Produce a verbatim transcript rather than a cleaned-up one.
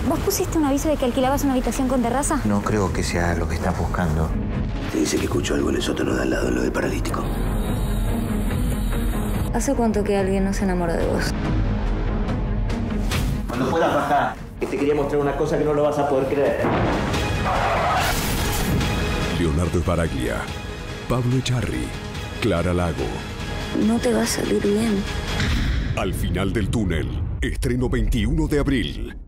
¿Vos pusiste un aviso de que alquilabas una habitación con terraza? No creo que sea lo que estás buscando. Te dice que escuchó algo en el sótano de al lado, lo del paralítico. ¿Hace cuánto que alguien no se enamora de vos? Cuando puedas bajar, que te quería mostrar una cosa que no lo vas a poder creer. Leonardo Sbaraglia, Pablo Echarri, Clara Lago. No te va a salir bien. Al final del túnel, estreno veintiuno de abril.